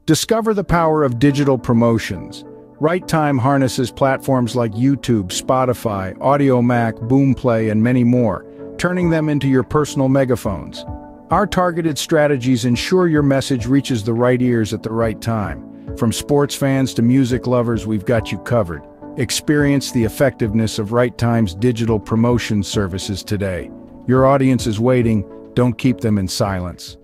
Discover the power of digital promotions. Rightime harnesses platforms like YouTube, Spotify, AudioMac, Boomplay, and many more, turning them into your personal megaphones. Our targeted strategies ensure your message reaches the right ears at the right time. From sports fans to music lovers, we've got you covered. Experience the effectiveness of Righttime's digital promotion services today. Your audience is waiting. Don't keep them in silence.